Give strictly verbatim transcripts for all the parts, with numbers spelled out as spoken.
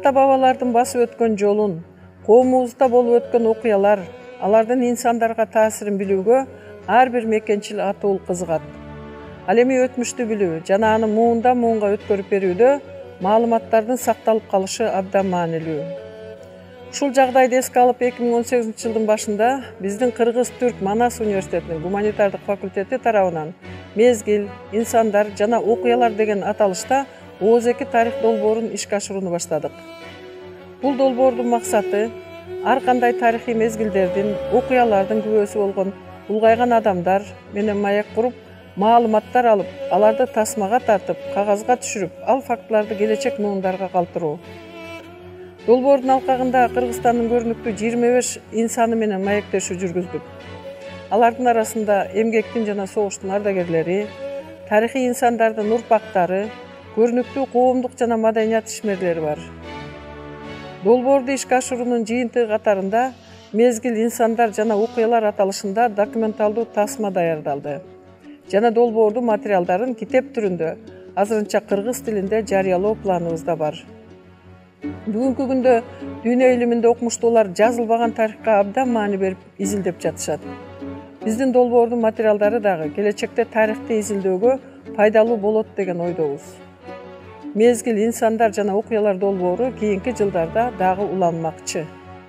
ата-бабалардын басып өткөн жолун, коомубузда болуп өткөн окуялар, алардын инсандарга таасирин билүүгө ар бир мекенчил атуул кызыгат. Ал эми өтмүштү билүү жана аны муундан муунга өткөрүп берүүдө маалыматтардын сакталып калышы абдан маанилүү. Ушул жагдайды эске алып эки миң он сегизинчи жылдын башында биздин Кыргыз-Түрк Манас университетинин гуманитардык факультети тарабынан мезгил, инсандар жана окуялар деген аталышта Оз эки тарих долбоорун ишке ашырууну баштадык. Бул долбоордун максаты ар кандай тарыхый мезгилдердин, окуялардын күбөсү болгон улгайган адамдар менен маек куруп, маалыматтар алып, аларды тасмага тартып, кагазга түшүрүп, ал фактыларды келечек муундарга калтыруу. Долбоордун алкагында Кыргызстандын көрүнүктүү жыйырма беш инсаны менен маектешүү жүргүздүк. Алардын арасында эмгектин жана согуштун ардагерлери, тарыхый инсандардын урпактары, көрүнүктүү коомдук жана маданият ишмерлери бар. Долбоорду ишке ашыруунун жыйынтыгы катарында мезгил, инсандар жана окуялар аталышында документалдуу тасма даярдалды. Жана долбоордун материалдарын китеп түрүндө, азырынча кыргыз тилинде жарыялоо планыбызда бар. Бүгүнкү күндө дүйнө илиминде окумуштуулар жазылбаган тарихка абдан маани берип изилдеп жатышат. Биздин долбоордун материалдары дагы келечекте тарихти изилдөөгө пайдалуу болот деген ойдобуз. Мезгил, инсандар жана окуялар долбоору кийинки жылдарда дагы уланмакчы.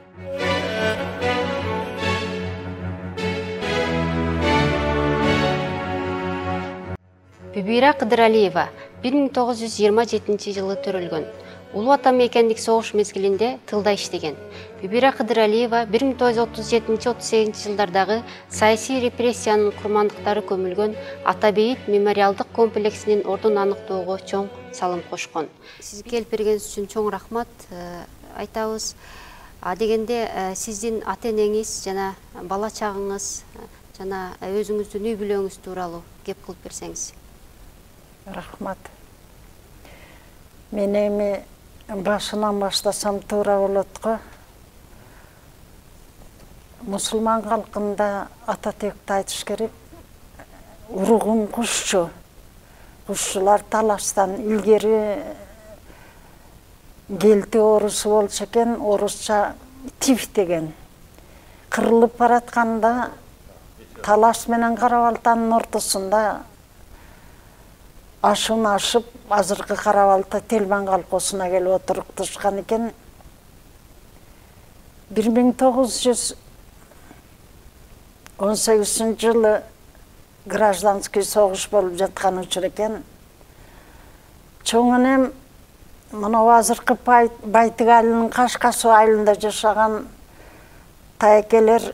Бүбира Кыдыралиева бир миң тогуз жүз жыйырма жетинчи жылы төрөлгөн. Улуу Ата мекендик согуш мезгилинде тылда иштеген. Бүбира Кыдыралиева бир миң тогуз жүз отуз жетинчи отуз сегизинчи жылдардагы саясий репрессиянын курмандыктары көмүлгөн Ата Бейит мемориалдык комплексинин ордун аныктоого чоң салым кошкон. Сизге келип бергениңиз үчүн чоң рахмат айтабыз. А дегенде сиздин ата-энеңиз жана бала чагыңыз жана өзүңүздүн үй бүлөңүз тууралуу кеп кылып берсеңиз. Рахмат. Мен эми башынан баштасам туура болот го. Мусулман калкында Ататекти айтыш керек. Уругум кушчу. Кушчулар талаштан илгери келти орусу болчу экен, орусча тиф деген. Кырылып баратканда талаш менен Кара-Балтанын ортосунда ашын ашып, азыркы Кара-Балта Телман калкоосуна келип отуруктушкан экен. бир миң тогуз жүз он сегизинчи жылы гражданский согуш болуп жаткан учур экен. Чоң энем мына азыркы Байтыгалынын Кашкасуу айылында жашаган таекелер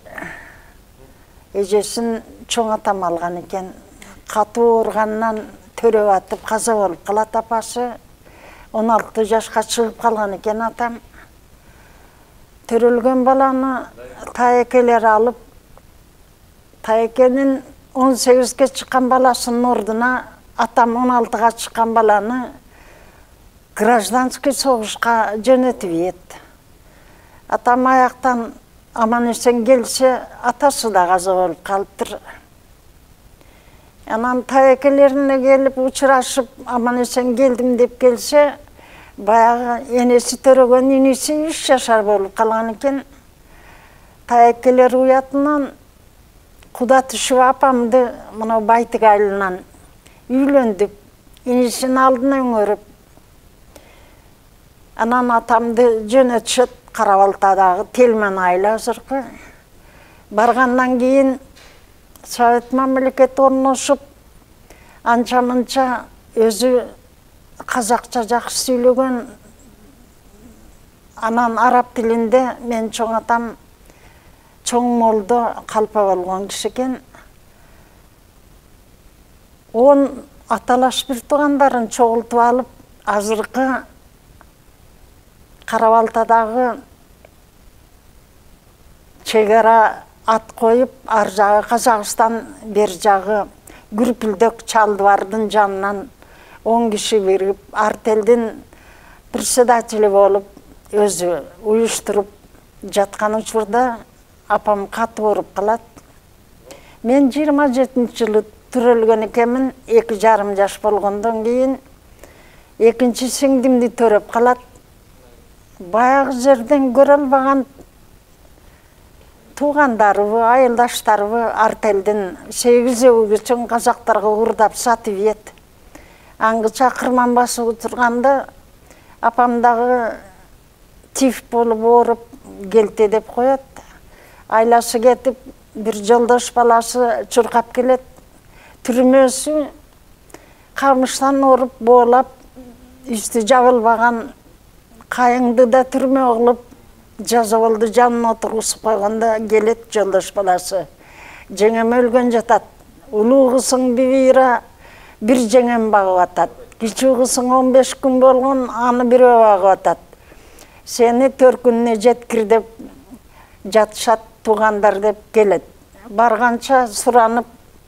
эжесин чоң атам алган экен. Катуу ооругандан төрөп атып каза болуп калат апасы. он алты жашка чыгып калган экен атам. Төрөлгөн баланы таекелер алып, таекенин он сегизге чыккан баласынын ордуна атам он алтыга чыккан баланы гражданский согушка жөнөтүп ийет. Атам аяктан аман эсен келсе, атасы да каза болуп калыптыр. Анан таекелерине келип учурашып, аман эсен келдим деп келсе, баягы энеси төрөгөн иниси үч жашар болуп калган экен. Таекелер уятынан куда түшүп апамды мына Байтыгалынан үйлөндүп, инисинин алдына өңөрүп. Анан атамды жөнөтүшөт Кара-Балтадагы Телман айылы азыркы. Баргандан кийин Совет мамлекети орношуп, анча-мынча өзү казакча жакшы сүйлөгөн, анан араб тилинде мен чоң атам чоң молдо калпа болгон киши экен. Он аталаш бир туугандарын чогултуп алып, азыркы Кара-Балтадагы чегара ат коюп, ар жагы Казакстан, бер жагы Күрпүлдөк Чалдыбардын жанынан он киши бирип, артелдин председатели болуп, өзү уюштуруп жаткан учурда апам катуу ооруп калат. Мен жыйырма жетинчи жылы төрөлгөн экенмин, эки жарым жаш болгондон кийин экинчи сиңдимди төрөп калат. баяғы жерден көре албаған туғандарыбы, айылдаштарыбы артелден сегіз өгүчүн казактарга урдап сатып ет. Аңгыча кырман басып отурганда апамдагы тиф болуп ооруп келте деп коет. Айласы кетип, бир жолдош баласы чуркап келет. Түрмөсү камыштан ооруп боолап, үстү жабылбаган кайыңды да түрмө кылып жазып алды, жанына отургузуп койгондо келет жолдош баласы. Жеңем өлгөн жатат. Улуу кызың Бибира бир жеңем багып атат. Кичүү кызың он беш күн болгон, аны бирөө багып атат. Сени төрт күнүнө жеткир деп жатышат тугандар деп келет. Барганча суранып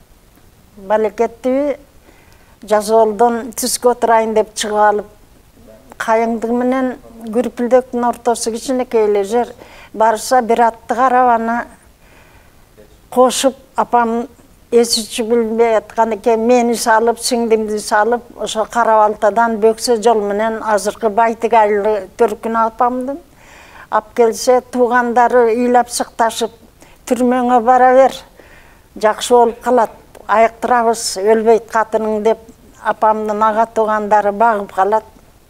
балекеттиби жазолдон түскө отурайын деп чыгып алып, кайыңды менен Күрпүлдөктүн ортосу кичинекей эле жер. Барса бир атты карабаны кошуп, апам эсичи билбей аткан экен, мени салып, сиңдимди салып, ошо Карабалтадан Бөксө жол менен азыркы Байтык айылы Төркүн апамдын ап келсе, тугандары ыйлап сыкташып, түрмөңө бара бер, жакшы болуп калат, айыктырабыз, өлбөйт катының деп апамдын ага тугандары багып калат.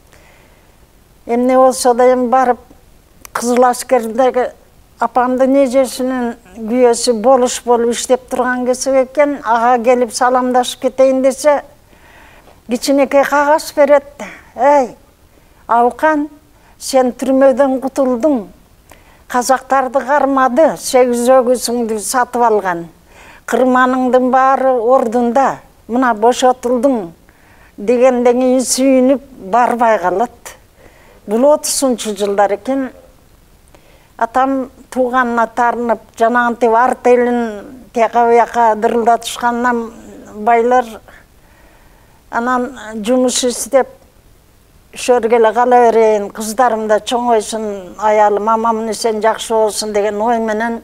Эмне болсо да эми барып, Кызыл аскердеги апамдын эжесинин күйөөсү болуш болуп иштеп турган кесип экен, ага келип саламдашып кетейин десе, кичинекей кагаз берет. Эй, Абыкан, сен түрмөдөн кутулдуң. Казактарды кармады, сегиз өгүзүңдү сатып алган. Кырманыңдын баары ордунда, мына бошотулдуң дегенден кийин сүйүнүп барбай калат. Бул отузунчу жылдар экен. Атам тууганына тарынып, жанагынтип артелин тияка бияка дырылдатышкандан байлар анан жумуш издеп шөргеле кала берейин, кыздарым да чоңойсун, аялым мамам сен жакшы болсун деген ой менен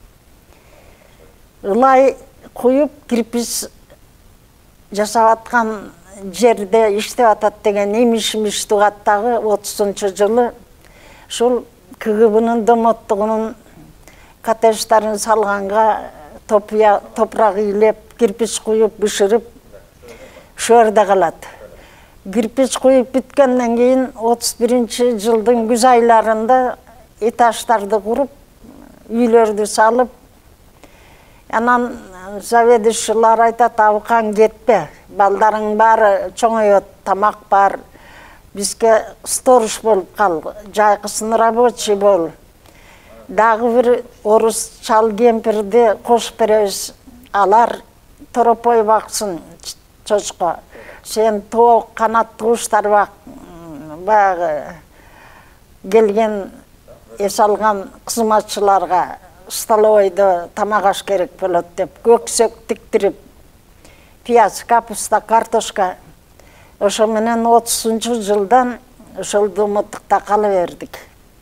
ылай куюп кирпич жасап аткан жерде иштеп атат деген имиш-имиш тугаттагы отузунчу жылы ушул КГБнын домоттугунун коттедждарын салганга топурак ыйлеп, кирпич куюп, бышырып, шөрдө калат. Кирпич куюп бүткөндөн кийин отуз биринчи жылдын күз айларында этаждарды куруп, үйлөрдү салып, анан заведующийлар айтат, Абыкан кетпе, балдарың баары чоңойот, тамак бар, бизге сторож болуп кал, жайкысын рабочий бол. Дагы бир орус чал кемпирди кошуп беребиз, алар торопой баксын чочко. Сен тоок канаттуу куштар бак, баягы келген эс алган кызматчыларга столовойдо тамак аш керек болот деп көксөк тиктирип, пияз, капуста, картошка. Ошо менен отузунчу жылдан ошол домоттукта кала бердик.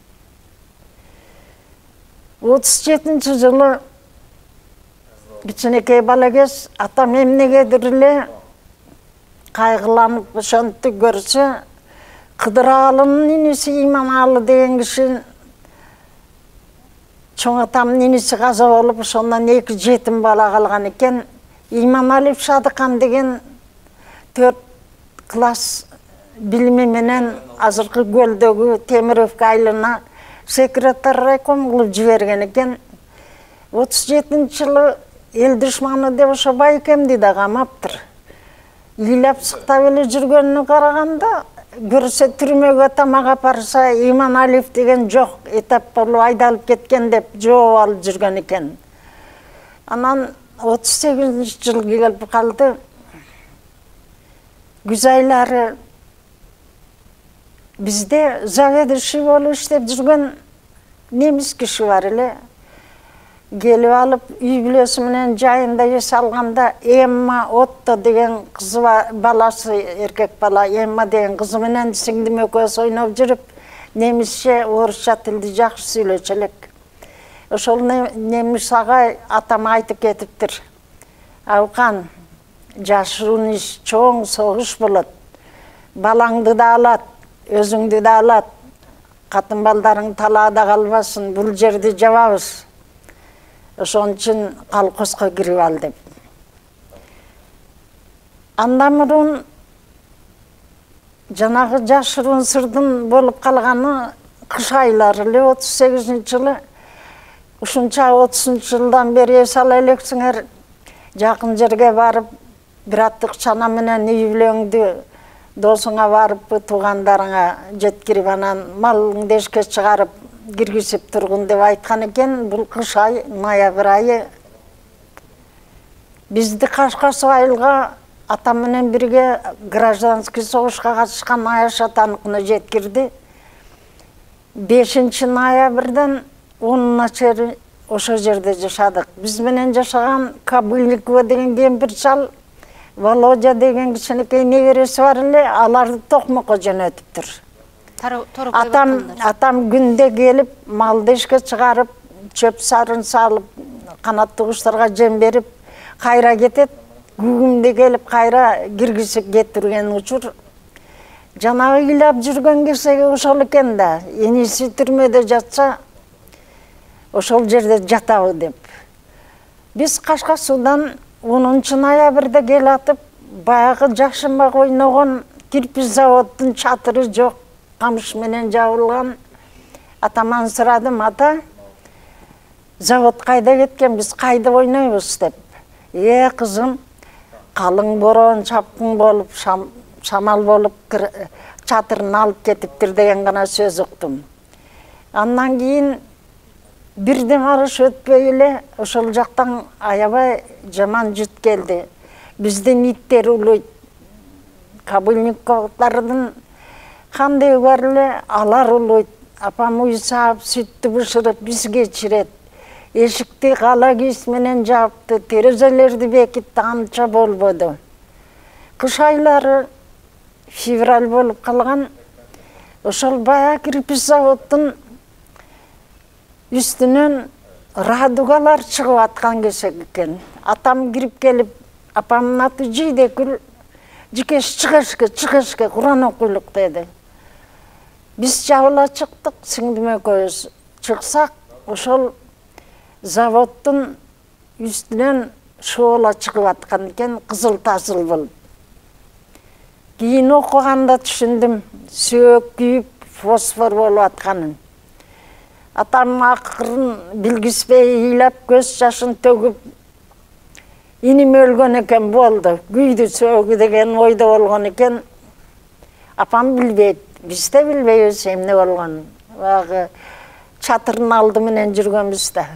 отуз жетинчи жылы кичинекей бала кез атам эмнегедир эле кайгыланып ошентип көрсө, Кыдыралынын иниси Иманалы деген киши чоң атамдын иниси каза болуп, ошондон эки жетим бала калган экен. Иманалиев Шадыкан деген төрт класс билими менен азыркы Көлдөгү Темировка айылына секретарь райком кылып жиберген экен. отуз жетинчи жылы эл душманы деп ошо Байкемди да камаптыр. Ыйлап сыктап эле жүргөнүнө караганда, көрсө түрмөгө тамак апарса, Иманалиев деген жок, этап болуп айдалып кеткен деп жооп алып жүргөн экен. Анан отуз сегизинчи жыл келип калды. Күз айлары бизде заведующий болуп иштеп жүргөн немис киши бар эле. Келип алып, үй бүлөсү менен жайында эс алганда Эмма Отто деген кызы баласы, эркек бала Эмма деген кызы менен сиңдим экөөс ойноп жүрүп, немисче, орусча тилди жакшы сүйлөчү элек. Ошол немис агай атама айтып кетиптир. Абыкан, жашыруун иш, чоң согуш болот. Балаңды да алат, өзүңдү да алат. катын балдарың талаада калбасын, бул жерди жабабыз. Ошон үчүн колхозго кирип ал деп. Андан мурун жанагы жашыруун сырдын болуп калганы кыш айлары эле отуз сегизинчи жылы. Ушунча отузунчу жылдан бери эс ала элексиңер, жакын жерге барып, бир аттык чана менен үй бүлөңдү досуңа барып, туугандарыңа жеткирип, анан малыңды эшикке чыгарып, киргизип тургун деп айткан экен. Бул кыш ай, ноябрь айы. Бизди Кашкас айылга атам менен бирге гражданский согушка катышкан Аяш атаныкына жеткирди. бешинчи ноябрдан онуна чейин ошо жерде жашадык. Биз менен жашаган Кабылникова деген кемпир чал, Володя деген кичинекей небереси бар эле, аларды Токмокко жөнөтүптүр. Атам атам күндө келип, малды эшикке чыгарып, чөп сарын салып, канаттуу куштарга жем берип, кайра кетет. Күгүмдө келип, кайра киргизип кетирген учур. Жанагы ыйлап жүргөн кесеге ошол экен да, эниси түрмөдө жатса, ошол жерде жатабы деп. Биз Кашкас суудан онунчу ноябрда келатып, баягы жакшымак ойногон кирпич заводдун чатыры жок, камыш менен жабылган. Атаман сурадым, ата, завод кайда кеткен, биз кайда ойнойбуз деп. Э, кызым, калың борон, чапкын болуп, шамал болуп, чатырын алып кетиптир деген гана сөз уктум. Андан кийин бирден арыш өтпөй эле ошол жактан аябай жаман жут келди. Биздин иттер улуйт. Кабылниковдардын кандайы бар эле, алар улуйт. Апам үй саап, сүттү бышырып бизге чирет. Эшикти кала кийиз менен жапты, терезелерди бекитти, анча болбоду. Кыш айлары февраль болуп калган. Ошол баягы кирпич заводдун үстүнөн радугалар чыгып аткан кесек экен. Атам кирип келип, апамдын аты Жийдекүл, жикеш чыгышке, чыгышке, Куран окуйлук деди. Биз жабыла чыктык, сиңдим экөөбүз. Чыксак, ошол заводдун үстүнөн шоола чыгып аткан экен, кызыл тазыл болуп. Кийин окуганда түшүндүм, сөөк күйүп, фосфор болуп атканын. Атам акырын билгизбей ыйлап, көз жашын төгүп, иним өлгөн экен болду. Күйдү сөөгү деген ойдо болгон экен. Апам билбейт, биз да билбейбиз эмне болгонун. Баягы чатырдын алды менен жүргөнбүз да.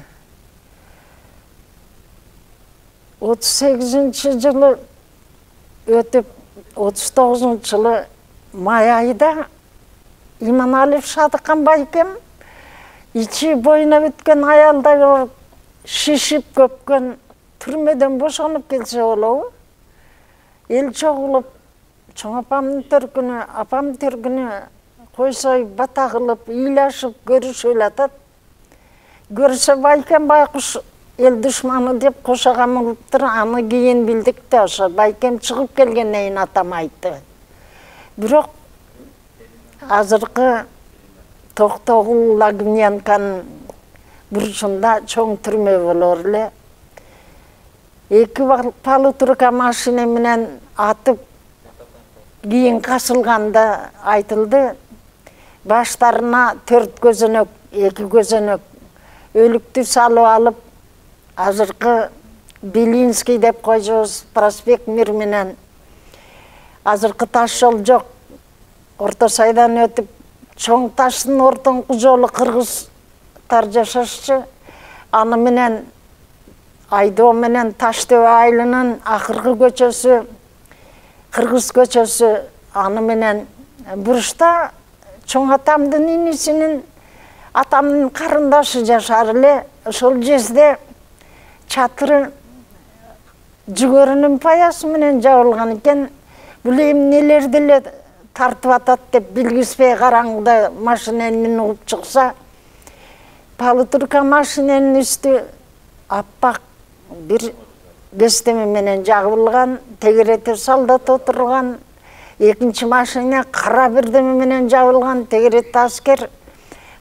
отуз сегизинчи жылы өтүп, отуз тогузунчу жылы май айда Иманалиев Шадыкан байкем ичи боюна бүткөн аялдай шишип көпкөн, түрмөдөн бошонуп келсе болобу. Эл чогулуп, чоң апамдын төркүнө, апам төркүнө койсой бата кылып, ыйлашып көрүшүп атат. Көрсө байкем байкуш эл душманы деп кошого мылыптыр, аны кийин билдик да, ошо байкем чыгып келгенден кийин атам айтты. Бирок азыркы Токтогул Лагмянканын бурчунда чоң түрмө болор эле. Эки полуторка машина менен атып кийин касылганда айтылды. Баштарына төрт көзөнөк, эки көзөнөк өлүктү салып алып, азыркы Белинский деп койчубуз, проспект Мир менен азыркы таш жол жок. Орто сайдан өтүп, чоң таштын ортоңку жолу кыргыздар жашашчы. Аны менен Айдоо менен Таштөбө айылынын акыркы көчөсү, Кыргыз көчөсү, аны менен бурушта чоң атамдын инисинин, атамдын карындашы жашар эле. Ошол жерде чатыры жүгөрүнүн паясы менен жабылган экен. Бул эмнелерди эле тартып атат деп билгизбей караңгыда машинени угуп чыкса, полуторка машиненин үстү аппак бир кестеме менен жабылган, тегеретте солдат отурган, экинчи машина кара бирдеме менен жабылган, тегеретте аскер.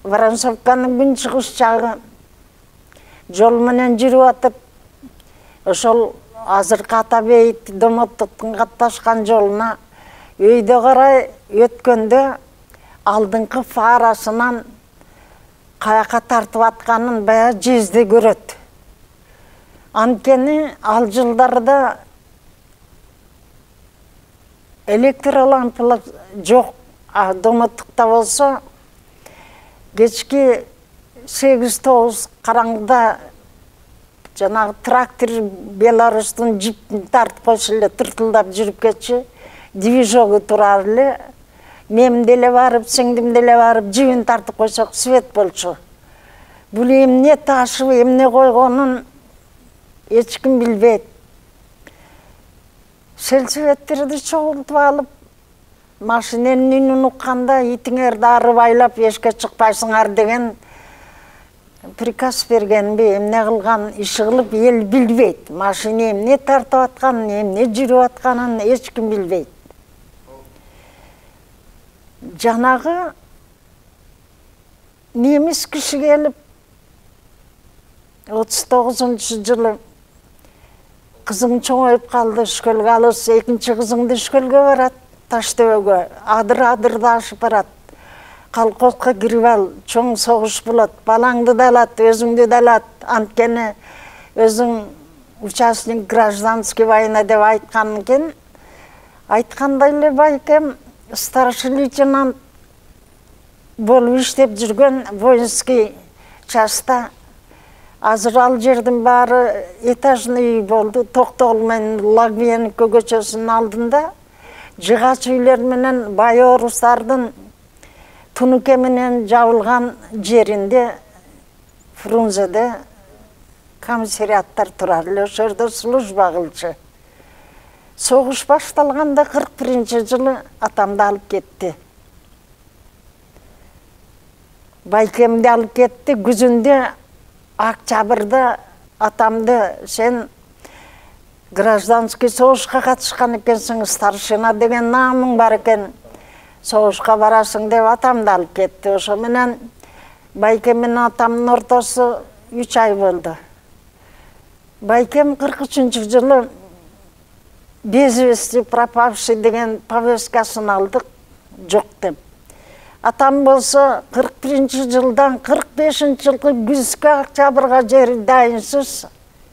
Воронцовканың күнчыгыш жагы жол менен жүрүп атып, ошол азыркы Атабейт Домоттуктун катташкан жолуна өйдө карай өткөндө алдыңкы фарасынан каяка тартып атканын бая жезде көрөт. Анткени ал жылдарда электролампалар жок. Домоттукта болсо кечки сегиз тогуз караңгыда жанагы трактор Беларустун жиптин тартып койсо эле тыртылдап жүрүп кетчү. Движогу турар эле. Мен деле барып, сиңдим деле барып, жибин тартып койсок свет болчу. Бул эмне ташып, эмне койгонун эч ким билбейт. Сельсоветтерди чогултуп алып, машиненин үнүн укканда итиңерди ары байлап эшикке чыкпайсыңар деген приказ бергенби, эмне кылган иши кылып эл билбейт. Машина эмне тартып атканын, эмне жүрүп атканын эч ким билбейт. Жанагы немис киши келип отуз тогузунчу жылы кызың чоңоюп калды, шкөлгө алыс, экинчи кызыңды шкөлгө барат, Таштөбөгө, адыр-адырды ашып барат. Колхозго кирип ал, чоң согуш болот, балаңды да алат, өзүңдү да алат. Анткени өзүң участник гражданский война деп айткан экен. Айткандай эле байкем старший лейтенант болуп иштеп жүргөн воинский частта. Азыр ал жердин баары этажный үй болду. Токтогул менен Лагвиенко көчөсүнүн алдында жыгач үйлөр менен бай орустардын тунуке менен жабылган жеринде Фрунзеде комиссариаттар турар эле, ошол жерде служба кылчу. Согуш башталганда кырк биринчи жылы атамды алып кетти. Байкемди алып кетти. Күзүндө Октябрда атамды сен гражданский согушка катышкан экенсиң, старшина деген наамың бар экен, согушка барасың деп атамды алып кетти. Ошо менен байкем менен атамдын ортосу үч ай болду. Байкем кырк үчүнчү жылы без вести пропавший деген повесткасын алдык, жок деп. Атам болсо кырк биринчи жылдан кырк бешинчи жылгы күзгө октябрга жери дайынсыз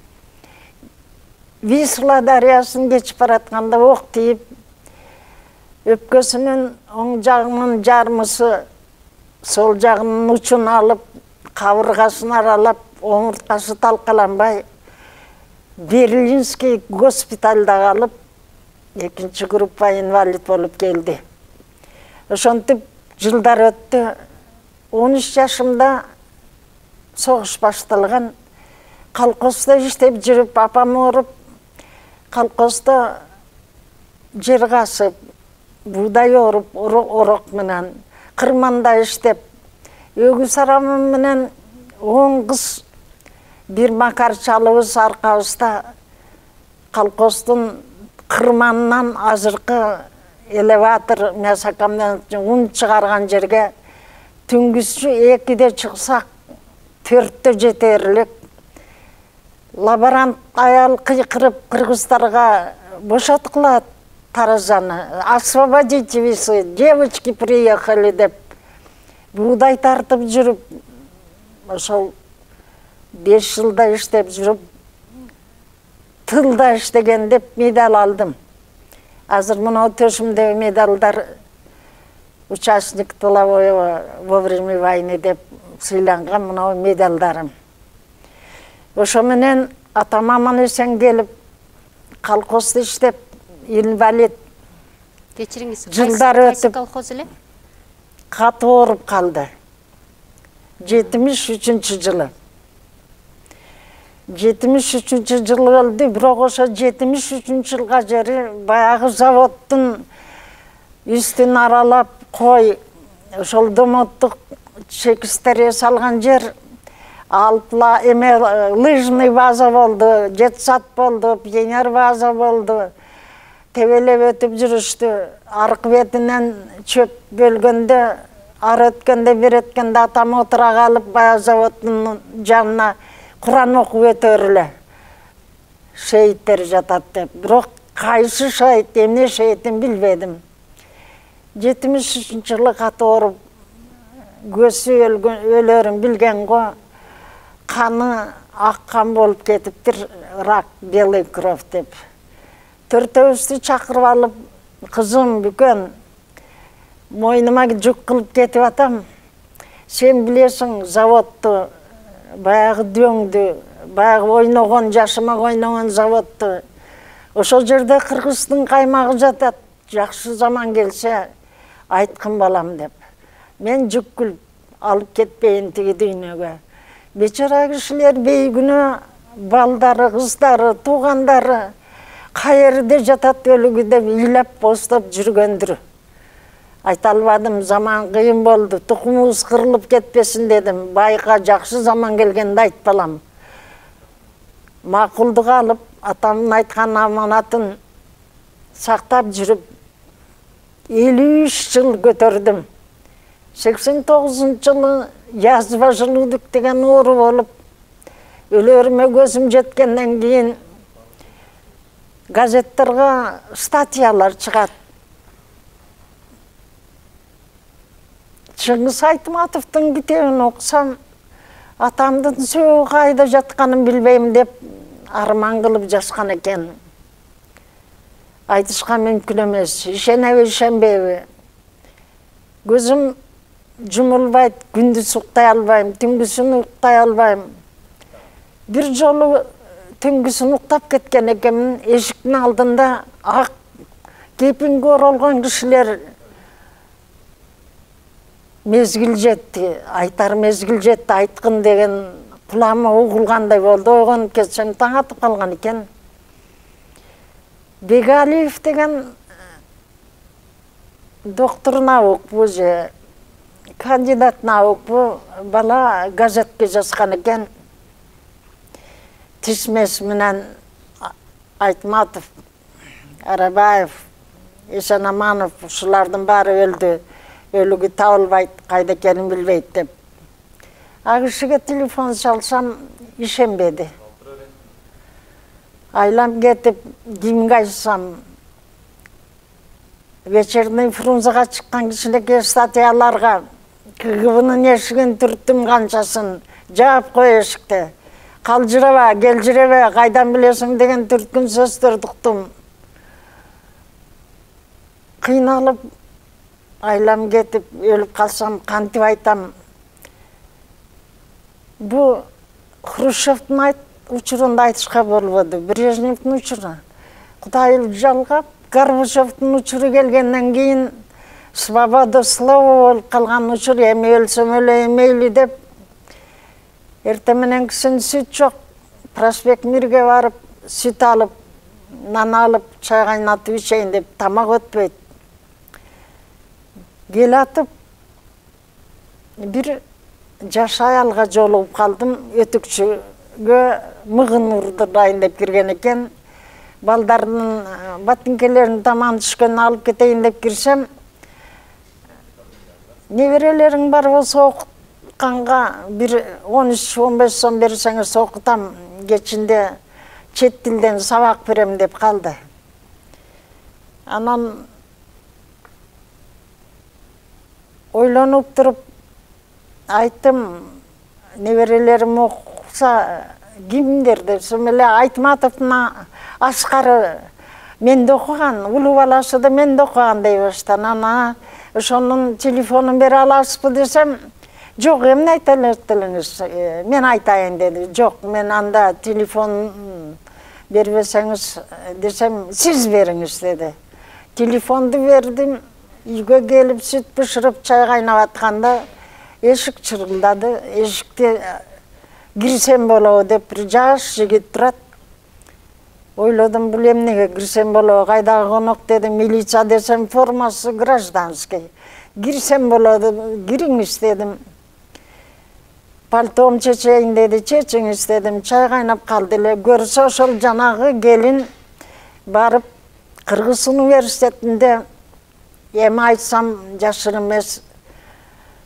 Висла дарыясын кечип баратканда ок тийип, өпкөсүнүн оң жагынын жармысы сол жагынын учун алып, кабыргасын аралап, омурткасы талкаланбай, Берлинский госпитальда калып, экинчи группа инвалид болуп келди. Ошентип жылдар өттү. он үч жашымда согуш башталган. Колхоздо иштеп жүрүп, апам ооруп, колхоздо жер касып, буудай ооруп, орок менен, кырманда иштеп, өгүз арамы менен он кыз бир макар чалыбыз аркабызда колхоздун кырманынан азыркы элеватор мясокоммен ун чыгарган жерге түнгүсү экиде чыксак төрттө жетерлик лаборант аял кыйкырып кыргыздарга бошоткула таразаны. Освободите весы, девочки приехали деп буудай тартып жүрүп, ошол беш жылда иштеп жүрүп, тылда иштеген деп медаль алдым. Азыр мына төшүмдөгү медалдар участник тылового во время войны деп сыйланган мына медалдарым. Ошо менен атам аман эсен келип, колхоздо иштеп, инвалид. Кечириңиз, жылдар кайсы колхоз эле? Катып ооруп калды. жетимиш үчүнчү жылы. жетимиш үчүнчү жылы болду, бирок ошо жетимиш үчүнчү жылга жери баягы заводдун үстүн аралап кой, ошол Домоттук чекистерге салган жер, алпла эме лыжный база болду, жетсат болду, пионер база болду. Тебелеп өтүп жүрүштү. Аркы бетинен чөп бөлгөндө ар өткенде бир өткенде атам отура калып баягы заводдун жанына Куран окуп өтөр эле. Шейиттер жатат деп. Бирок кайсы шейит, эмне шейитин билбедим. жетимиш үчүнчү жылы каты ооруп көзү өлөрүн билген го, каны ак кан болуп кетиптир, рак, белый кровь деп. Төртөөбүздү чакырып алып, кызым Бүкөн, мойнума жүк кылып кетип атам. Сен билесиң, заводду, баягы дөңдү, баягы ойногон, жашымак ойногон заводду. Ошол жерде кыргыздын каймагы жатат. Жакшы заман келсе, айткын балам деп. Мен жүк күлүп алып кетпейин тиги дүйнөгө. Бечара кишилер бейгүнөө балдары, кыздары, туугандары каерде жатат өлүгү деп ыйлап бостоп жүргөндүр. Айта албадым, заман кыйын болду, тукумубуз кырылып кетпесин дедим. Байка жакшы заман келгенде айтпалам. Макулдук алып, атамдын айткан аманатын сактап жүрүп, элүү үч жыл көтөрдүм. сексен тогузунчу жылы язва желудок деген оору болуп, өлөрүмө көзүм жеткенден кийин газеттерге статьялар чыгат. Чыңгыз Айтматовдун китебин окусам, атамдын сөөгү кайда жатканын билбейм деп арман кылып жазган экен. Айтышка мүмкүн эмес, ишенеби, ишенбейби. Көзүм жумулбайт, күндүз уктай албайм, түнгүсүн уктай албайм. Бир жолу түнгүсүн уктап кеткен экенмин, эшиктин алдында ак кепинге оролгон кишилер мезгил жетти, айтар мезгил жетти, айткын деген кулама угулгандай болду. Ойгонуп кетсем таң атып калган экен. Бегалиев деген доктор наукпу же кандидат наукпу бала газетке жазган экен. Тисмес менен Айтматов, Арабаев, Эсенаманов ушулардын баары өлдү. Өлүгү табылбайт, кайда экенин билбейт деп. А кишиге телефон чалсам, ишенбеди. Айлам кетип, кимге айтсам, вечерний Фрунзега чыккан кичинекей статьяларга КГБнын эшигин түрттүм канчасын, жаап кой эшикте. Калжыраба, келжиребе, кайдан билесиң деген түрткүн сөздөрдү уктум. Кыйналып, айлам кетип, өлүп калсам, кантип айтам. Бу Хрущевдун айт учурунда айтышка болбоду, Брежневдин учуру. Кудай жалгап, Горбачевдин учуру келгенден кийин свобода слова болуп калган учур, эми өлсөм өлөйүн мейли деп. Эртең мененкисин сүт жок, Проспект Мирге барып, сүт алып, нан алып, чай кайнатып ичейин деп тамак өтпөйт. Келатып, бир жаш аялга жолугуп калдым, өтүкчүгө мыгын урдурайын деп кирген экен. Балдардын ботинкелерин таман түшкөнүн алып кетейин деп кирсем, неберелериң бар болсо окутканга бир он үч он беш сом берсеңиз окутам, кечинде чет тилден сабак берем деп калды. Анан ойлонуп туруп айттым, неберелерим окуса кимдер десем эле Айтматовдун Аскары менде окуган, улуу баласы да менде окуган дей баштан. Ана ошонун телефонун бере аласызбы десем, жок, эмне айта электиңиз, мен айтайын деди. Жок, мен анда телефон бербесеңиз десем, сиз бериңиз деди. Телефонду бердим, үйгө келип сүт бышырып чай кайнап атканда эшик чырылдады. Эшикте кирсем болобу деп бир жаш жигит турат. Ойлодум, бул эмнеге кирсем болобу, кайдагы конок дедим. Милиция десем, формасы гражданский. Кирсем болобу, кириңиз дедим. Пальтом чечейин деди, чечиңиз дедим. Чай кайнап калды эле. Көрсө ошол жанагы келин барып Кыргыз университетинде, эми айтсам жашыр эмес,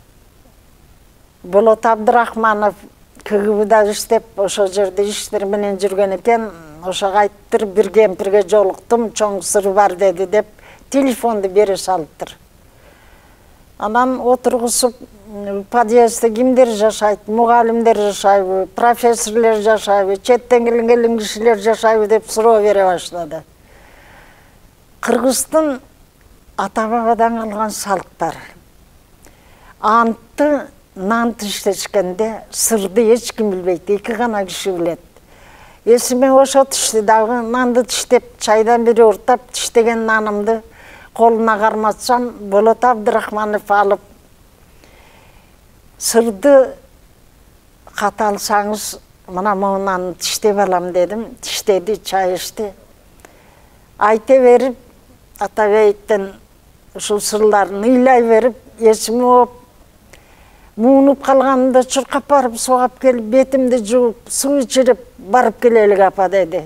Болот Абдрахманов КГБда иштеп, ошо жерде иштер менен жүргөн экен. Ошого айттыр, бир кемпирге жолуктум, чоң сыр бар деди деп телефонду бере салыптыр. Анан отургусуп, подъездде кимдер жашайт, мугалимдер жашайбы, профессорлор жашайбы, четтен келген кишилер жашайбы деп суроо бере баштады. Кыргыздын ата-бабадан калган салт бар. Анты, нанты иштешкенде сырды эч ким билбейт, эки гана киши билет. Эсиме ошо тишти дагы нанды тиштеп, чайдан бери уртап тиштеген нанымды колуна карматсам, Болот Абдрахманов алып, сырды ката алсаңыз, мына монан тиштеп алам дедим, тиштеди, чай ичти. Айта берип, Атабейтен ушул сырларын ыйлай берип, эсиме болуп, муунуп калганымда чуркап барып, согап келип, бетимди жууп, суу ичирип, барып келелик апа деди.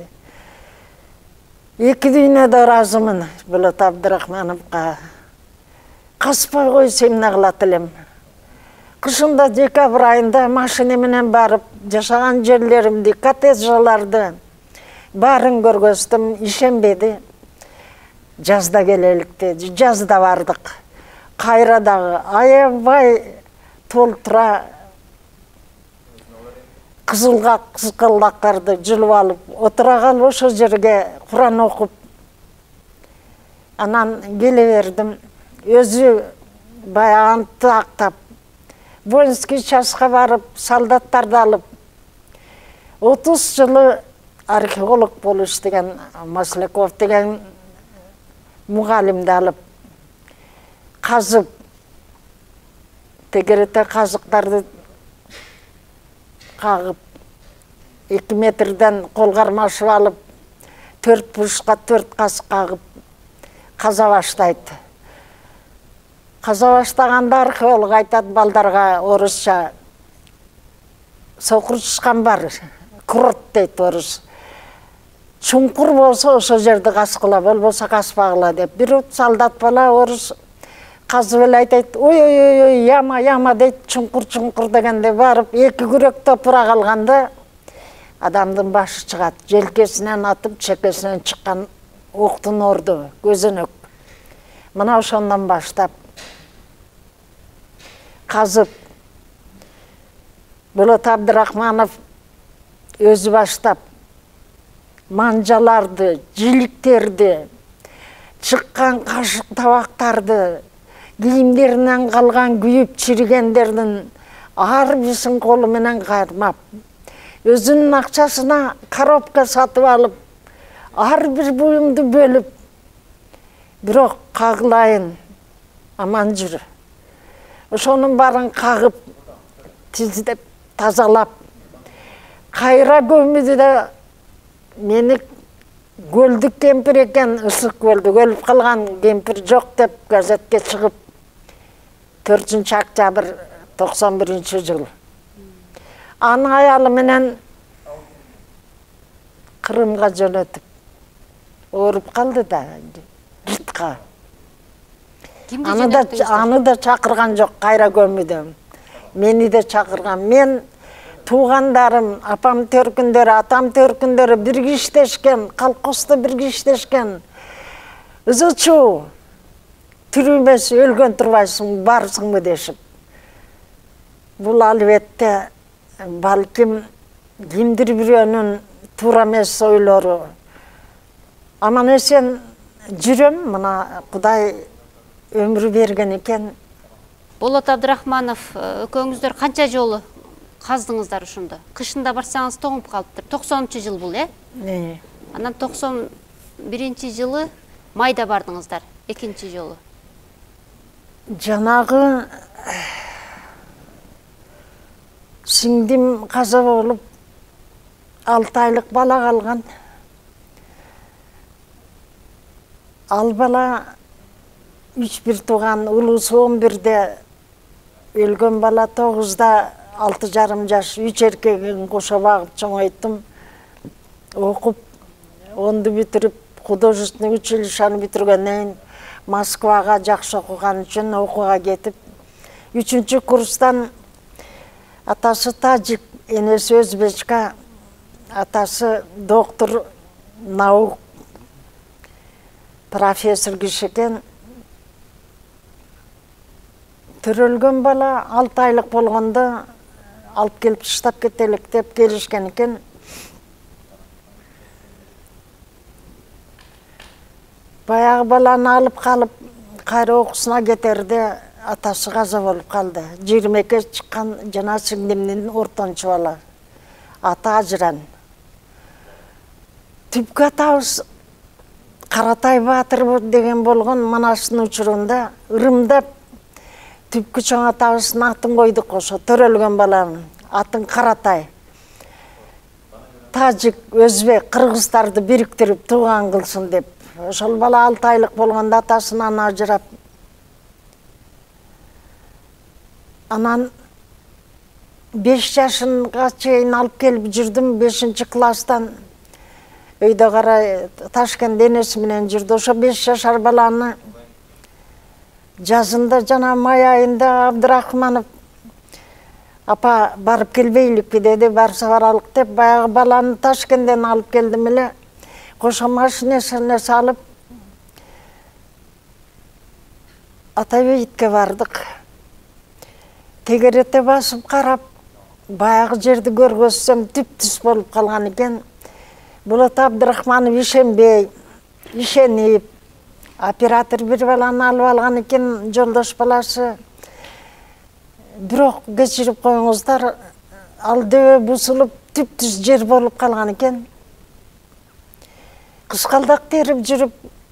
Эки дүйнө да ыраазымын Болот Абдрахмановго. Каспай койсо эмне кылат элем. Кышында декабрь айында машина менен барып, жашаган жерлеримди, коттеджларды баарын көргөздүм, ишенбеди. Жазда келелик деди, жазда бардык. Кайра дагы аябай толтура кызылга кызгылдактарды жылып алып, отура калып ошо жерге Куран окуп, анан келе бердим. Өзү баягы антты актап, воинский частка барып, солдаттарды алып, отуз жылы археолог болуп иштеген Масляков деген мугалимди алып, казып, тегерете казыктарды кагып, эки метрден кол кармашып алып, төрт бурушка төрт каз кагып, каза баштайт. Каза баштаганда археолог айтат балдарга орусча, сокурчкан бар, крот дейт орус. Чуңкур болсо ошо жерди казгыла, болбосо казбагыла деп. Бир солдат бала орус казып эле айтайт, ой ой ой ой яма яма дейт, чуңкур чуңкур дегенде барып, эки күрөк топура калганда адамдын башы чыгат. Желкесинен атып, чекесинен чыккан октун орду, көзөнөк. Мына ошондон баштап казып, Болот Абдрахманов өзү баштап манжаларды, жиликтерди, чыккан кашык табактарды, кийимдеринен калган күйүп чиригендердин ар бирсин колу менен кармап, өзүнүн акчасына коробка сатып алып, ар бир буюмду бөлүп, бирок кагылайын, аман жүрү. Ошонун баарын кагып, тиздеп, тазалап, кайра көмүдү да мени көлдүк кемпир экен, ысык көлдү, өлүп калган кемпир жок деп газетке чыгып, төртүнчү октябрь токсон биринчи жыл. Анын аялы менен Кырымга жөнөтүп, ооруп калды да, жытка. Аны да, аны да чакырган жок, кайра көмүдө. Мени де чакырган. Мен туугандарым, апам төркүндөрү, атам төркүндөрү бирге иштешкен, колхоздо бирге иштешкен. Ызычуу, тирүүмөс, өлгөн турбайсың, барсыңбы дешип. Бул албетте балким кимдир бирөөнүн туура эмес ойлору. Аман эсен жүрөм, мына Кудай өмүр берген экен. Болот Абдрахманов, экөөңүздөр канча жолу каздыңыздар ушунда? Кышында барсаңыз тоңуп калыптыр. токсонунчу жыл бул, э? Э. Анан токсон биринчи жылы майда бардыңыздар, экинчи жолу. Жанагы сиңдим каза болуп, алты айлык бала калган. Ал бала үч бир тууган, улуусу он бирде, өлгөн бала тогузда, алты жарым жаш, үч эркегин кошо багып чоңойттум. Окуп, онду бүтүрүп, художественный училищени бүтүргөндөн кийин Москвага жакшы окуган үчүн окууга кетип, үчүнчү курстан Атасы тажик, энеси өзбечка, атасы доктор наук, профессор киши экен. Төрөлгөн бала алты айлык болгондо алып келип таштап кетелик деп келишкен экен. Баягы баланы алып калып, кайра окуусуна кетерде атасы каза болуп калды. жыйырма экиге чыккан жана сиңдимдин ортончу бала. Аты ажыран. Түпкү атабыз Каратай Баатыр деген болгон Манаштын учурунда ырымдап түпкү чоң атабыздын атын койдук ошо төрөлгөн баланын атын Каратай. Тажик, өзбек, кыргыздарды бириктирип тууган кылсын деп. Ошол бала алты айлык болгондо атасынан ажырап, анан беш жашынга чейин алып келип жүрдүм, бешинчи класстан өйдө карай Ташкент энеси менен жүрдү. Ошо беш жашар баланы жазында жана май айында Абдрахманов апа барып келбейликпи деди, барса баралык деп, баягы баланы Ташкенттен алып келдим эле. Кошо машинесине салып Атабейтке бардык. Тегерете басып карап, баягы жерди көргөзсөм түп-түз болуп калган экен. Болот Абдрахманов ишенбей, ишенип, оператор бир баланы алып алган экен, жолдош баласы. Бирок кечирип коюңуздар, ал дөбө бузулуп түп-түз жер болуп калган экен. Кышкалдак терип жүрүп,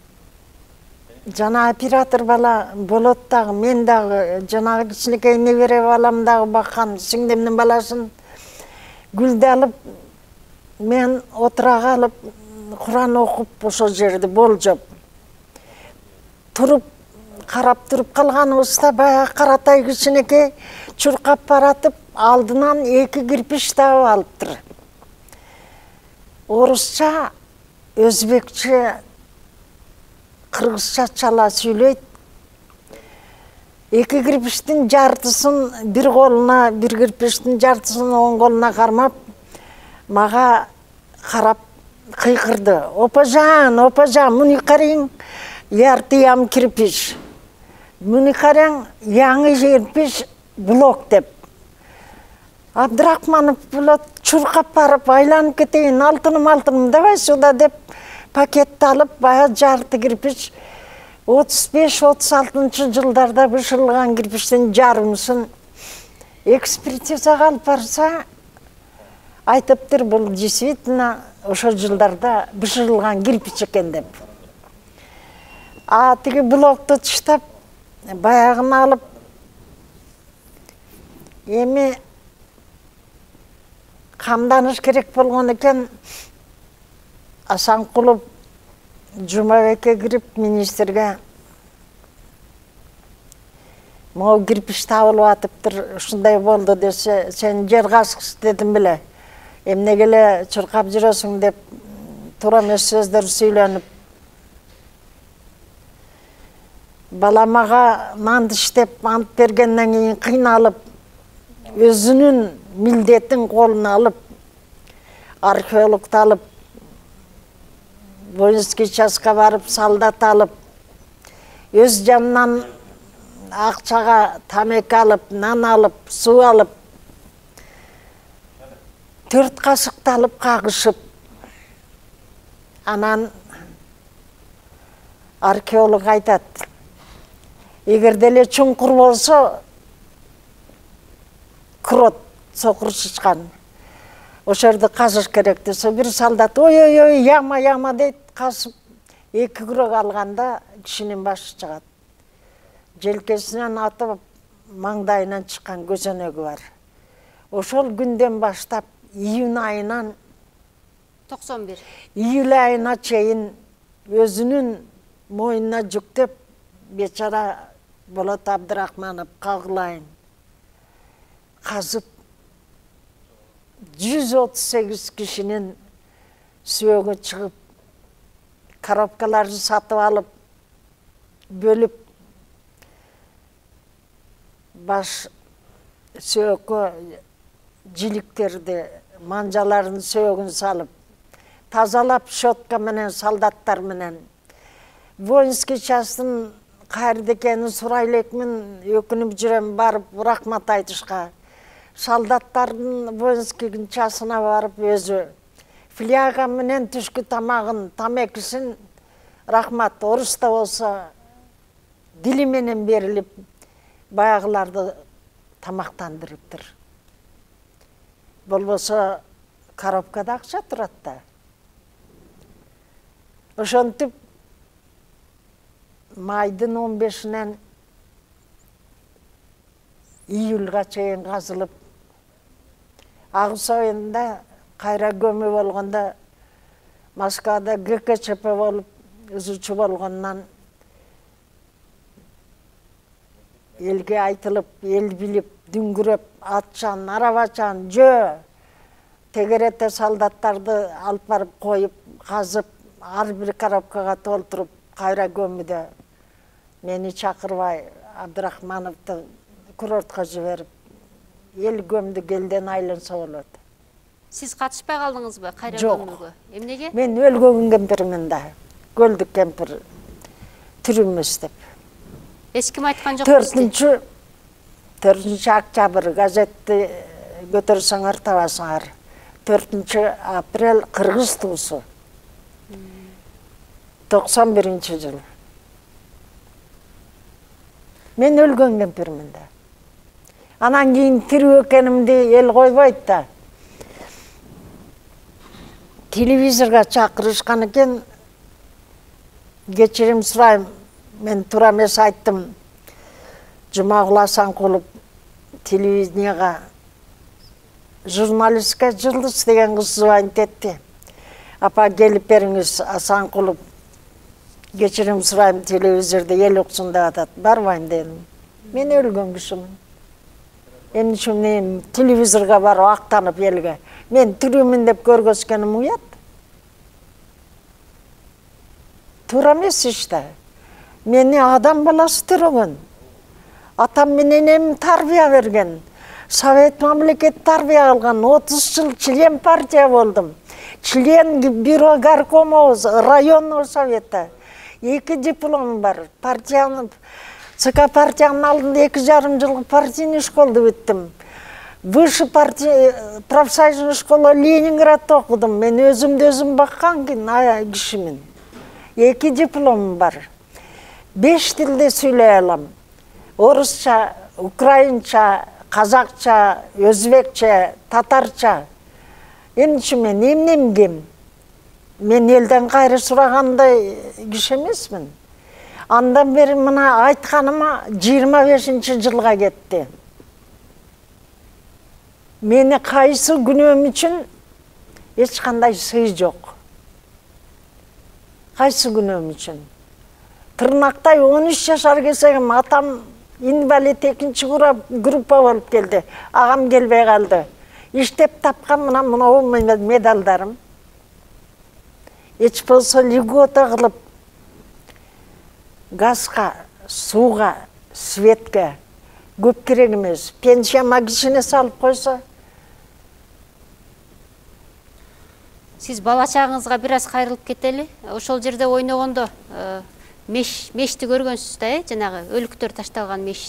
жана оператор бала Болот дагы, мен дагы, жанагы кичинекей небере балам дагы баккан сиңдимдин баласын Гүлдү алып, мен отура калып, Куран окуп ошол жерди болжоп. Туруп, карап туруп калганыбызда баягы Каратай кичинекей чуркап баратып, алдынан эки кирпич таап алыптыр. Орусча, өзбекче, кыргызча чала сүйлөйт. Эки кирпичтин жартысын бир колуна, бир кирпичтин жартысын оң колуна кармап, мага карап кыйкырды. Опажан, опажан, муну караң, яртыям кирпич. Муну караң, яңы кирпич блок деп. Абдрахманов Болот чуркап барып, айланып кетейин, алтыным, алтыным, давай сюда деп, пакетти алып, бая жарты кирпич, отуз беш отуз алтынчы жылдарда бышырылган кирпичтин жарымысын экспертизага алып барса, айтыптыр, бул действительно ошо жылдарда бышырылган кирпич экен деп. А тиги блокту таштап, баягын алып, эми камданыш керек болгон экен. Асанкулов Жумабекке кирип министрге могу кирпич табылып атыптыр, ушундай болду десе, сен жер казгыч дедим беле. Эмнеге эле чуркап жүрөсүң деп туура эмес сөздөр сүйлөнүп. Бала мага нанды иштеп ант бергенден кийин кыйналып, өзүнүн милдетин колуна алып, археологду алып, воинский частка барып, солдат алып, өз жанынан акчага тамеки алып, нан алып, суу алып, төрт кашыкты алып кагышып, анан археолог айтат, эгерде эле чуңкур болсо, крот, сокур чычкан, ошол жерди казыш керек десе, бир солдат, ой-ой-ой, яма, яма дейт, касып, эки күрөк алганда кишинин башы чыгат. Желкесинен атып, маңдайынан чыккан көзөнөгү бар. Ошол күндөн баштап, июнь айынан токсон бир июль айына чейин өзүнүн мойнуна жүктөп, бечара Болот Абдрахманов кагылайын казып, жүз отуз сегиз кишинин сөөгү чыгып, коробкаларды сатып алып, бөлүп, баш сөөгкө жиликтерди, манжаларын сөөгүн салып, тазалап щетка менен, солдаттар менен. Воинский частын кайерде экенин сурай элекмин, өкүнүп жүрөм барып рахмат айтышка. Солдаттардын воинский частына барып өзү фляга менен түшкү тамагын, тамекисин рахмат орусда болсо дили менен берилип баягыларды тамактандырыптыр. Болбосо коробкада акча турат да. Ошентип майдын он бешинен июлга чейин казылып, агыс айында кайра көмү болгондо Москвада ГКЧП болуп үзүүчү болгондон элге айтылып, эл билип, дүңгүрөп, атчан, арабачан, жөө тегерете солдаттарды алып барып коюп, казып, ар бир коробкага толтуруп, кайра көмүдө мени чакырбай Абдрахмановду курортко жиберип, эл көмдү, элден айланса болот. Сиз катышпай калдыңызбы кайра көмүүгө? Эмнеге? Мен өлгөн кемпирмин да. Көлдүк кемпир түрүмүз деп. Эч ким айткан жок. Төртүнчү төртүнчү октябрь газетти көтөрсөңөр табасыңар. төртүнчү апрель кыргыз туусу. токсон биринчи жыл. Мен өлгөн кемпирмин да. Анан кийин тирүү экенимди эл койбойт да. Телевизорга чакырышкан экен, кечирим сурайм, мен туура эмес айттым. Жумагул Асанкулов телевиденияга журналистке Жылдыз деген кыз звонить этти. Апа келип бериңиз, Асанкулов кечирим сурайм, телевизордо эл уксун деп атат. Барбайм дедим. Мен өлгөн кишимин. Эмне үчүн мен телевизорга барып актанып элге мен тирүүмүн деп көргөзгөнүм уят. Туура эмес иште. Мени адам баласы төрөгөн. Атам менен энем тарбия берген. Совет мамлекет тарбия алган. отуз жыл член партия болдум. Член бюро горкома, районного совета. Эки дипломум бар. Партиянын ЦК партиянын алдында эки жарым жыл партийный школду бүттүм. Выше партия профсоюзный школа Ленинградда окудум. Мен өзүмдү өзүм баккан кишимин. Эки дипломум бар. Беш тилде сүйлөй алам. Орусча, украинча, казакча, өзбекче, татарча. Эмне үчүн мен эмнем кем? Мен элден кайры сурагандай киши эмесмин. Андан бери мына айтканыма жыйырма бешинчи жылга кетти. Мени кайсы күнөөм үчүн эч кандай сый жок. Кайсы күнөөм үчүн. Тырнактай он үч жашар келсем атам инвалид экинчи группа болуп келди. Агам келбей калды. Иштеп тапкан мына мына медалдарым. Эч болсо льгота кылып газга, сууга, светке көп керек эмес. Пенсияма кичине салып койсо. Сиз бала чагыңызга бир аз кайрылып кетели. Ошол жерде ойногондо меш, мешти көргөнсүз да, э, жанагы өлүктөр ташталган меш.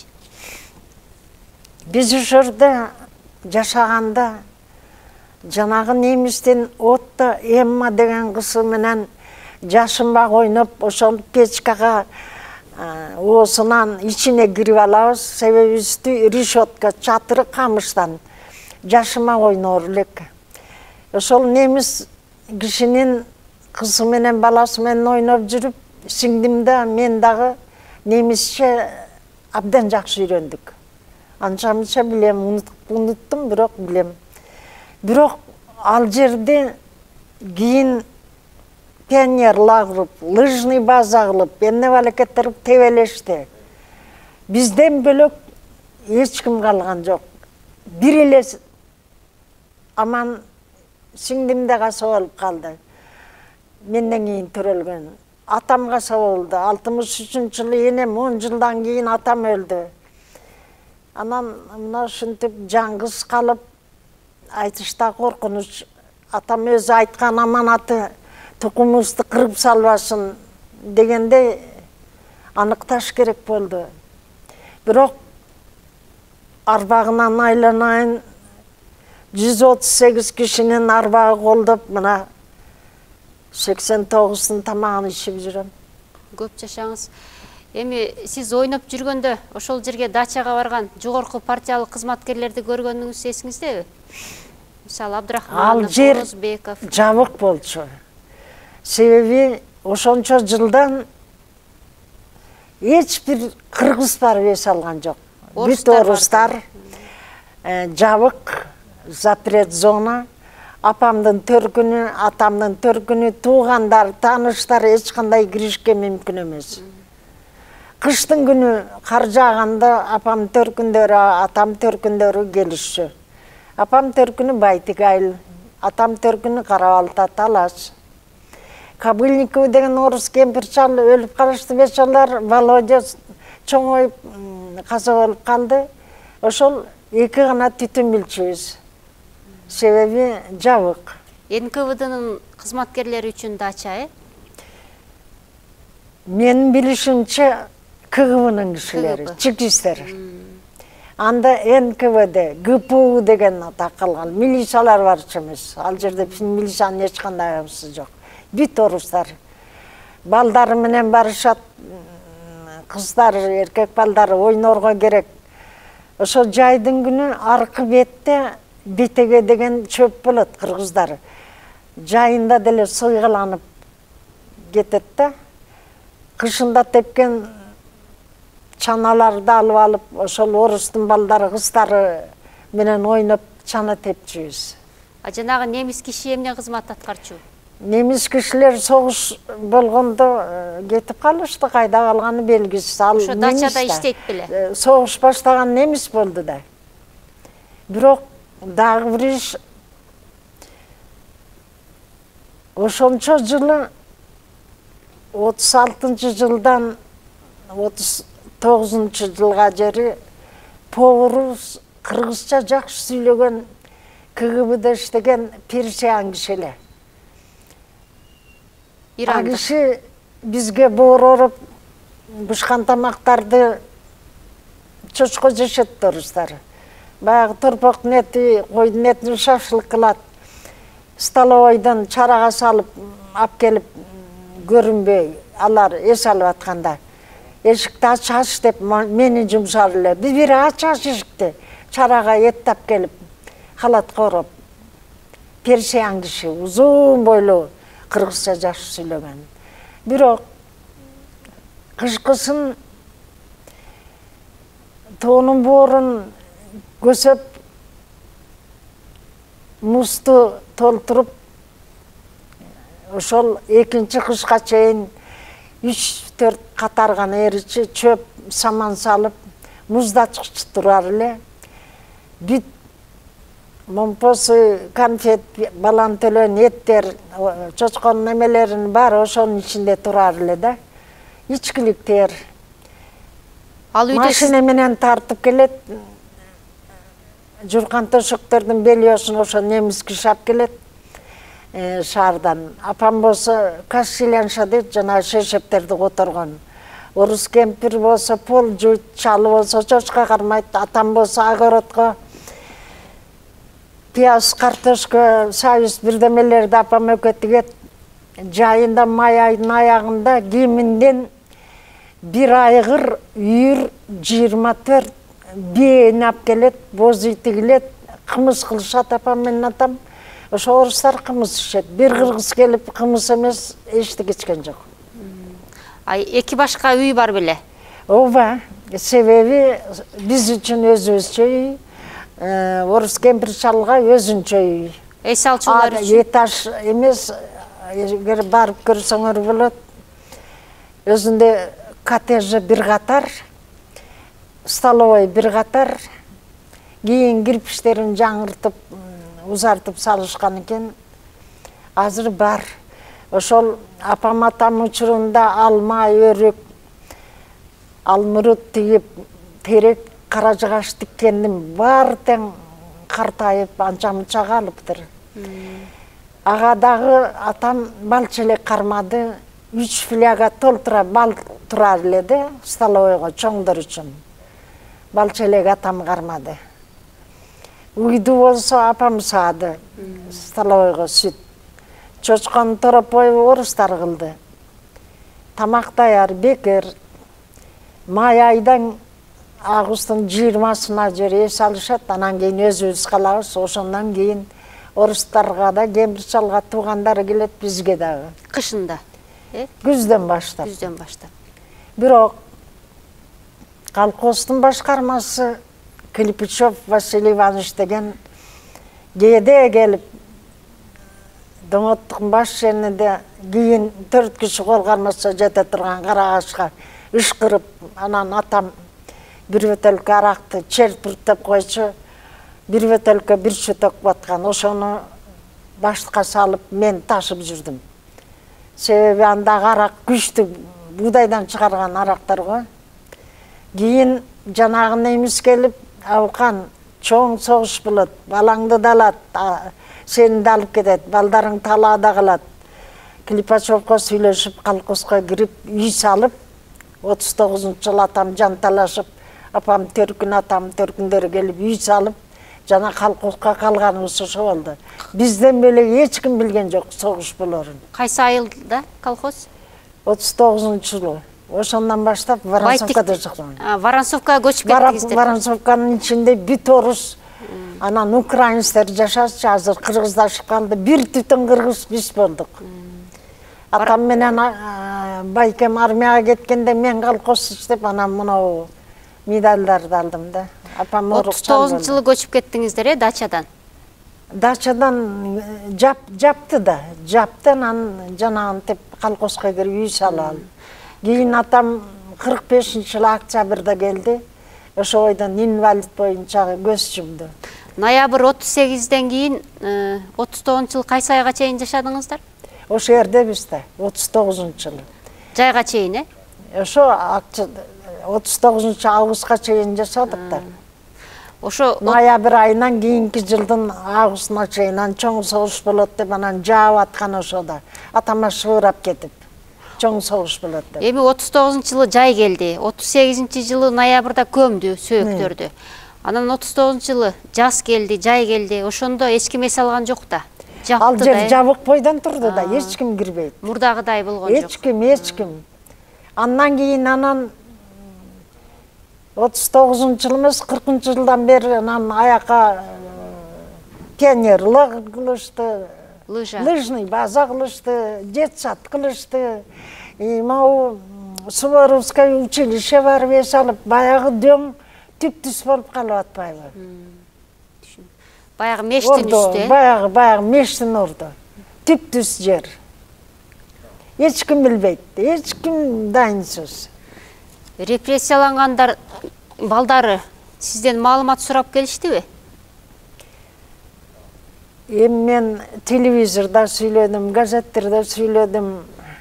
Биз ошол жерде жашаганда жанагы немистен Отто Эмма деген кызы менен жашынбак ойноп, ошол печкага оосунан ичине кирип алабыз. Себеби үстү решетка, чатыры камыштан. Жашынбак ойноор элек. Ошол немис кишинин кызы менен баласы менен ойноп жүрүп, сиңдим да мен дагы немисче абдан жакшы үйрөндүк. Анча-мынча билем, унуттум, бирок билем. Бирок ал жерде кийин пионер лагырып, лыжный база кылып, эмне балекеттер тебелешти. Бизден бөлөк эч ким калган жок. Бир эле аман сиңдим да каса болуп калды. Менден кийин төрөлгөн. Атам каса болду. алтымыш үчүнчү жылы энем, он жылдан кийин атам өлдү. Анан мына ушинтип жаңгыз калып, айтышта коркунуч. Атам өзү айткан аманаты тукумубузду кырып салбасын дегенде аныкташ керек болду. Бирок арбагынан айланайын жүз отуз сегиз кишинин арбагы колдоп мына сексен тогуздун тамагын ичип жүрөм. Көп жашаңыз. Эми сиз ойноп жүргөндө ошол жерге дачага барган жогорку партиялык кызматкерлерди көргөнүңүз эсиңиздеби? Мисалы Абдрахманов, Орозбеков. Жабык болчу. Себеби ошончо жылдан эч бир кыргыз барып эс алган жок. Бүт орустар жабык, запрет зона. Апамдын төркүнү, атамдын төркүнү, туугандар, тааныштар эч кандай киришке мүмкүн эмес. Кыштын күнү кар жааганда апам төркүндөрү, атам төркүндөрү келишчү. Апам төркүнү Байтыгайыл, атам төркүнү Карабалта, Талаш. Кобыльникова деген орус кемпир чал өлүп калышты бечалар, Володя чоңоюп каза болуп калды. Ошол эки гана түтүн билчүбүз. Себеби жабык. эн ка вэ дын кызматкерлери үчүн дача, э? Менин билишимче ка гэ вэ-нын кишилери, чекисттер. Анда эн ка вэ-де гэ пэ у деген атак калган. Милициялар барчу эмес. Ал жерде милициянын эч кандай абысы жок. Бүт орустар. Балдары менен барышат, кыздар, эркек балдары ойнорго керек. Ошо жайдын күнү аркы бетте бетеге деген чөп болот кыргыздар. Жайында деле сыйгыланып кетет да. Кышында тепкен чаналарды алып алып, ошол орустун балдары, кыздары менен ойноп чана тепчүбүз. А жанагы немис киши эмне кызмат аткарчу? Немис кишилер согуш болгондо кетип калышты, кайда калганы белгисиз. Ал ошо дачада иштейт беле? Согуш баштаган немис болду да. Бирок дагы бир иш ошончо жылы отуз алтынчы жылдан отуз тогузунчу жылга жери поварыбыз кыргызча жакшы сүйлөгөн ка гэ вэ-де иштеген Персиян киши. А киши бизге боор оруп бышкан тамактарды чочко жешет орустар. Баягы торпоктун эти, койдун этин шашлык кылат. Столовойдон чарага салып, ап келип көрүнбөй, алар эс алып атканда. Эшикти ач ач деп мени жумшар эле. Бири ач ач эшикти. Чарага эттап келип, халатка ороп. Персиян киши, узун бойлуу, кыргызча жакшы сүйлөгөн. Бирок кышкысын тоонун боорун көсөп, музду толтуруп, ошол экинчи кышка чейин үч төрт катар гана эричи чөп саман салып, муздаткыч турар эле. Бүт момпосы, конфет, балан төлөн, эттер, чочконун немелерин баары ошонун ичинде турар эле да. Ичкиликтер. Машина менен тартып келет. Журкан төшөктөрдүн белиосун ошо немис киши алып келет шаардан. Апам болсо кассилянша дейт, жана шешептерди которгон. Орус кемпир болсо пол жуйт, чалы болсо чочка кармайт, атам болсо огородко пияз, картошка, сабыз бирдемелерди апам өкө тигет. Жайында май айдын аягында кеминден бир айгыр, үйүр, жыйырма төрт бийени алып келет, бозүй тигилет, кымыз кылышат апам менен атам. Ошо орустар кымыз ичет. Бир кыргыз келип кымыз эмес эчтеке ичкен жок. Ай, эки башка үй бар беле? Ооба, себеби биз үчүн өзүбүзчө үй, орус кемпир чалга өзүнчө үй. Эс алчулар үчүн? Этаж эмес, эгер барып көрсөңөр болот. Өзүндө коттеджи бир катар, столовой бир катар, кийин кирпичтерин жаңыртып, узартып салышкан экен. Азыр бар. Ошол апам атам учурунда алма, өрүк, алмурут тигип, терек, каражыгаш тиккендин баары тең картайып анча мынча калыптыр. Ага дагы атам балчы эле кармады, үч фляга толтура бал турар эле да, столовойго чоңдор үчүн. Балчы эле атам кармады. Үйдү болсо апам саады столовойго сүт. Чочкон торопой орустар кылды. Тамак даяр бекер. Май айдан августтун жыйырмасына жер эс алышат, анан кийин өзүбүз калабыз. Ошондон кийин орустарга да, кемпир чалга туугандары келет, бизге дагы. Кышында, э? Күздөн баштап. Күздөн баштап. Бирок колхоздун башкармасы Клипичев Василий Иванович деген кээде келип, Доңоттуктун баш жеринде кийин төрт киши кол кармаса жете турган кара ағашка ышкырып, анан атам бир бөтөлкө аракты чертиртеп койчу, бир бөтөлкө бир чөтөк баткан. Ошону башка салып мен ташып жүрдүм. Себеби андагы арак күчтүү, буудайдан чыгарган арактар го. Кийин жанагы немис келип, Авкан чоң согуш болот, балаңды да алат, сени да алып кетет, балдарың талаада калат. Клипачевко сүйлөшүп, колхозго кирип, үй салып, отуз тогузунчу жылы атам жанталашып, апам төркүн, атам төркүндөрү келип үй салып, жана колхозго калганыбыз ошо болду. Бизден бөлөк эч ким билген жок согуш болорун. Кайсы айылда колхоз? отуз тогузунчу жылы. Ошондон баштап Воронцовкада чыктым. Воронцовкага көчүп кеттиңиздер. Воронцовканын ичинде бүт орус, анан украинецтер жашачы, азыр кыргызлашып калды. Бир түтүн кыргыз биз болдук. Атам менен байкем армияга кеткенде мен колхоз иштеп, анан мынау медальдарды алдым да. Апам отуз тогузунчу жылы көчүп кеттиңиздер, э, дачадан? Дачадан жап жапты да, жапты, анан жанагынтип колхозго кирип үй салып. Кийин атам кырк бешинчи жылы октябрда келди. Ошо бойдон инвалид боюнча көз жумду. Ноябрь отуз сегизден кийин отуз тогузунчу жылы кайсы айга чейин жашадыңыздар? Ошо жердебиз да, отуз тогузунчу жылы. Жайга чейин, э? Ошо отуз тогузунчу августка чейин жашадык да. Ошо ноябрь айынан кийинки жылдын августуна чейин чоң согуш болот деп анан жаап аткан ошода. Атама шыбырап кетип. Чоң согуш болот деп. Эми отуз тогузунчу жылы жай келди. отуз сегизинчи жылы ноябрда көмдү сөөктөрдү. Анан отуз тогузунчу жылы жаз келди, жай келди. Ошондо эч ким эс алган жок да. Ал жер жабык бойдон турду да, эч ким кирбейт. Мурдагыдай болгон жок. Эч ким, эч ким. Андан кийин анан отуз тогузунчу жыл эмес, кыркынчы жылдан бери анан аякка пионерлык кылышты. Лыжа. Лыжный база кылышты, детсад кылышты. Могу Суворовское училище барып эс алып, баягы дөң түп-түз болуп калып атпайбы? Баягы мештин үстү. Баягы, баягы мештин ордо. Түп-түз жер. Эч ким билбейт, эч ким дайынсыз. Репрессиялангандар балдары сизден маалымат сурап келиштиби? Эми мен телевизордо сүйлөдүм, газеттерде сүйлөдүм.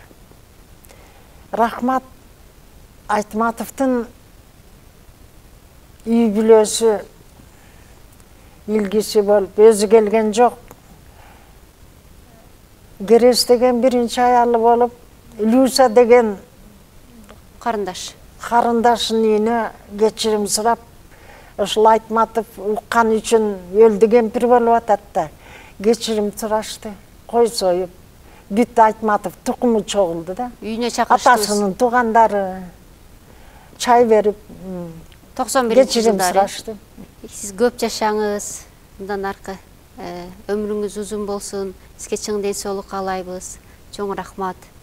Рахмат Айтматовдун үй бүлөсү илгиси болуп, өзү келген жок. Керес деген биринчи аялы болуп, Люса деген карындаш. Карындашынын үйүнө кечирим сурап, ошол Айтматов уккан үчүн өлдү кемпир болуп атат да. Кечирим сурашты, кой союп. Бүт Айтматов тукуму чогулду да. Үйүнө чакырыштыңыз. Атасынын туугандары чай берип, токсон биринчи жылдары сурашты. Сиз көп жашаңыз, мындан аркы өмүрүңүз узун болсун. Сизге чың ден соолук каалайбыз. Чоң рахмат.